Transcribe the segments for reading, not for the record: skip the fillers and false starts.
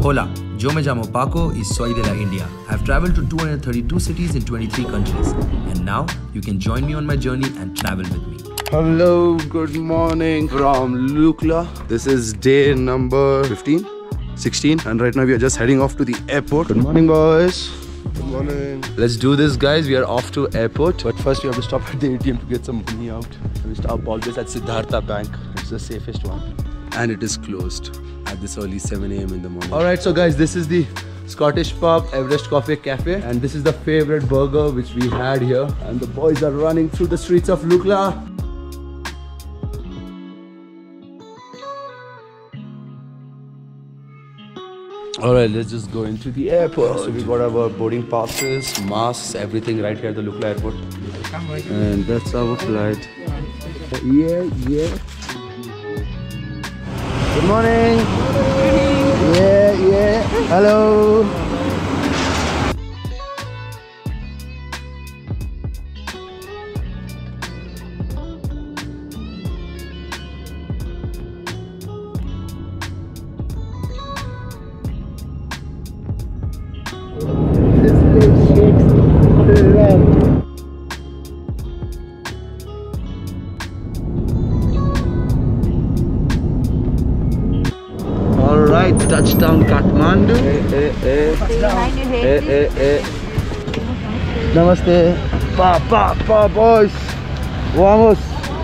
Hola, yo me llamo Paco y soy de la India. I've traveled to 232 cities in 23 countries. And now you can join me on my journey and travel with me. Hello, good morning from Lukla. This is day number 15, 16, and right now we are just heading off to the airport. Good morning, boys. Good morning. Let's do this, guys. We are off to airport, but first we have to stop at the ATM to get some money out. We stop always at Siddhartha Bank. It's the safest one, and it is closed at this early 7 a.m. in the morning. All right, so guys, this is the Scottish pub, Everest Coffee Cafe, and this is the favorite burger which we had here. And the boys are running through the streets of Lukla. Alright, let's just go into the airport. So we got our boarding passes, masks, everything right here at the Lukla airport. And that's our flight. Yeah. Good morning. Yeah. Hello. This place shakes around. Alright, touchdown Kathmandu. Namaste. Pa, boys. Vamos.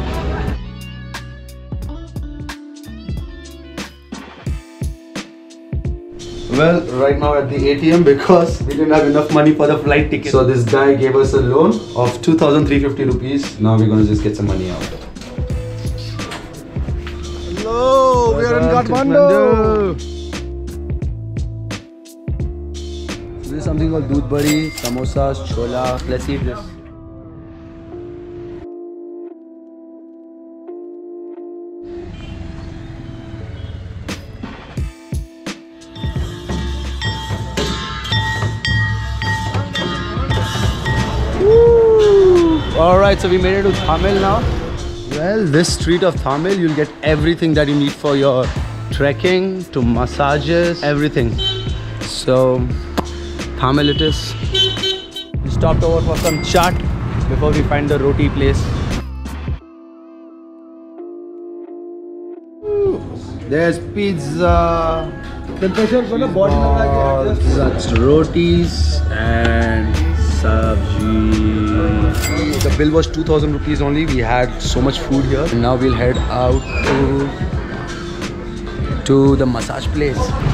Well, right now at the ATM because we didn't have enough money for the flight ticket. So this guy gave us a loan of 2,350 rupees. Now we're gonna just get some money out. Hello, we are in Kathmandu. This is something called doodh bari, samosas, chola. Let's eat this. Alright, so we made it to Thamel now. Well, this street of Thamel, you'll get everything that you need for your trekking, to massages, everything. So, Thamel it is. We stopped over for some chaat before we find the roti place. There's pizza. That's rotis and sabji. The bill was 2,000 rupees only. We had so much food here. And now we'll head out to the massage place.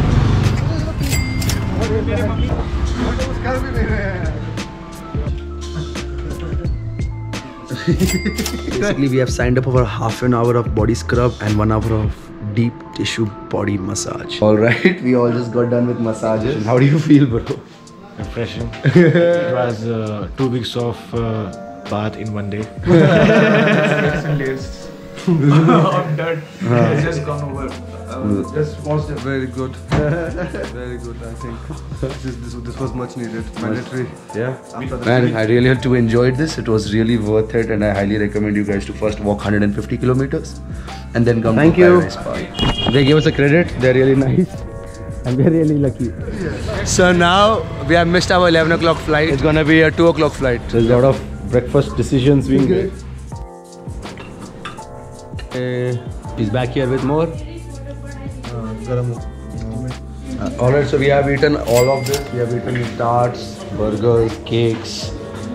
Basically, we have signed up for half an hour of body scrub and 1 hour of deep tissue body massage. Alright, we all just got done with massages. How do you feel, bro? Refreshing. It was 2 weeks of bath in 1 day. I'm done. It's just gone over. Just watched it. Very good. Very good, I think. This was much needed. Mandatory. Yeah. Man, I really had to enjoy this. It was really worth it, and I highly recommend you guys to first walk 150 kilometers and then come to Paradise Park. They gave us a credit. They're really nice. And we're really lucky. So now we have missed our 11 o'clock flight. It's gonna be a 2 o'clock flight. There's a lot of breakfast decisions being made. He's back here with more. Alright, so we have eaten all of this. We have eaten tarts, burgers, cakes,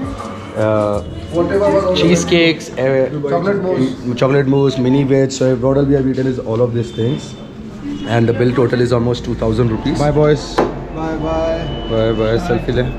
cheesecakes, chocolate mousse, mini veg. So total we have eaten is all of these things. And the bill total is almost 2,000 rupees. Bye, boys. Bye. Selfie le.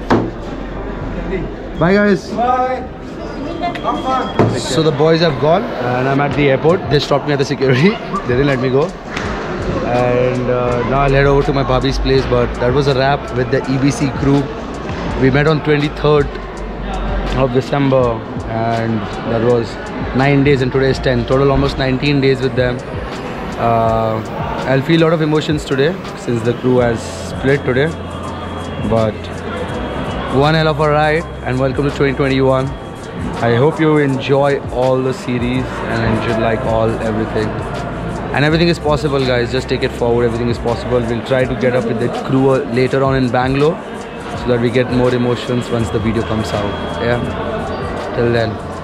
Bye, guys. Bye. So the boys have gone and I'm at the airport. They stopped me at the security. They didn't let me go. And now I'll head over to my Bobby's place. But that was a wrap with the EBC crew. We met on 23rd of December and that was 9 days and today is 10. Total almost 19 days with them. I'll feel a lot of emotions today since the crew has split today. But one hell of a ride and welcome to 2021. I hope you enjoy all the series and enjoy like everything. And everything is possible, guys. Just take it forward. Everything is possible. We'll try to get up with the crew later on in Bangalore so that we get more emotions once the video comes out. Yeah. Till then.